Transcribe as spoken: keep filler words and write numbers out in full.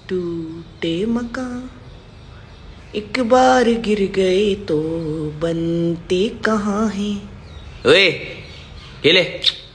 टूटे मकान एक बार गिर गए तो बनते कहाँ हैं। ओए ये ले।